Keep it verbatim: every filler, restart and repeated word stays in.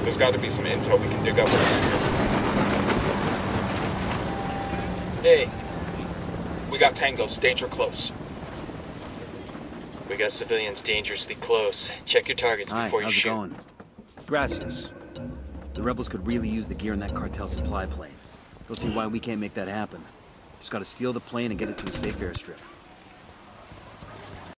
There's got to be some intel we can dig up around here. Hey, we got tangos, danger close. We got civilians dangerously close. Check your targets Hi, before you how's shoot. it going? Gracias. The rebels could really use the gear in that cartel supply plane. Don't see why we can't make that happen. Just gotta steal the plane and get it to a safe airstrip.